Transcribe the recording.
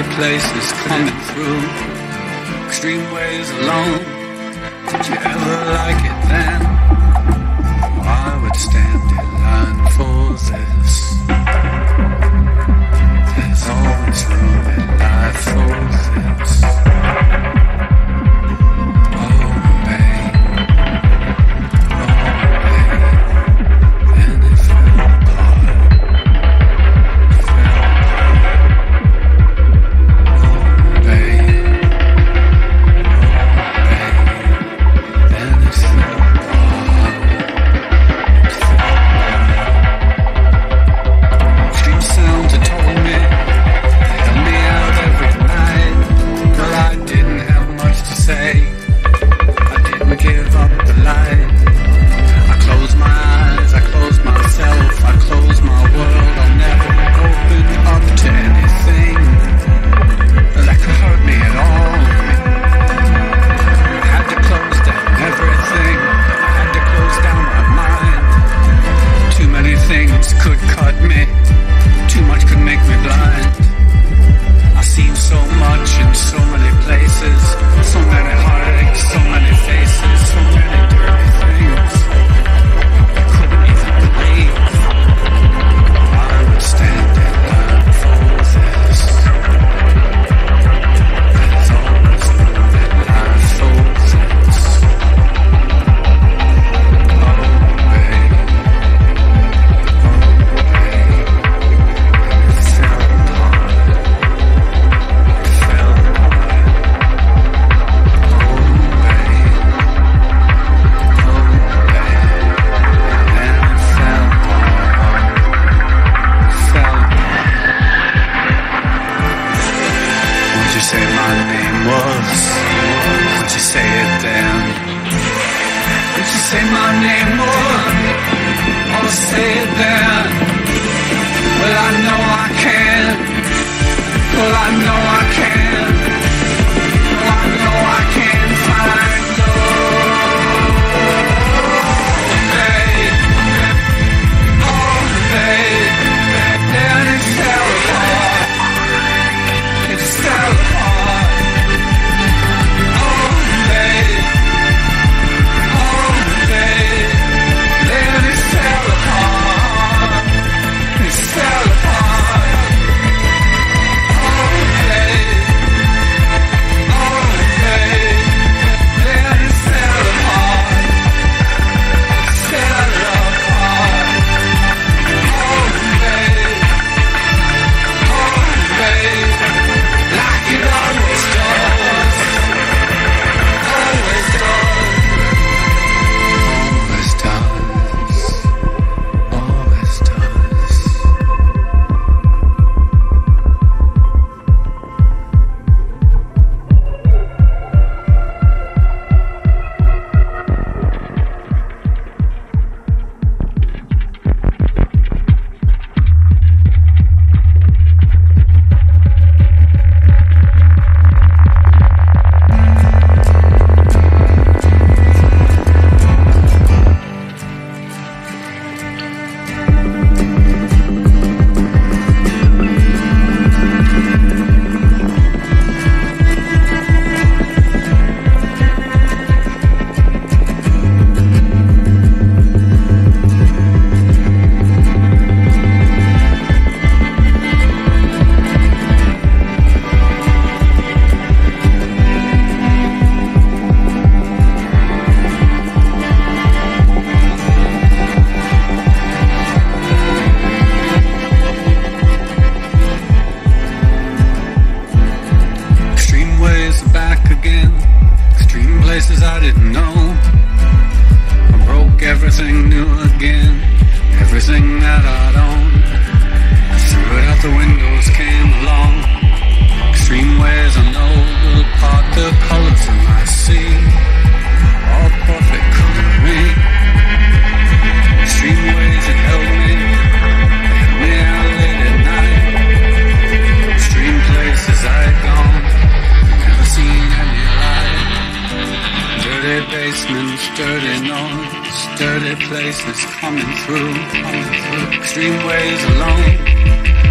places coming through. Extreme ways alone. Did you ever like it then? I would stand in line for this. There's always room in life for this. everything new again, everything that I'd owned. I threw it out the windows, came along. Extreme ways I know will part the colors in my sea. All perfect color. Extreme ways that held me out late at night. Extreme places I'd gone, never seen any light. Dirty basements, dirty noise, dirty places coming through. Extreme ways alone.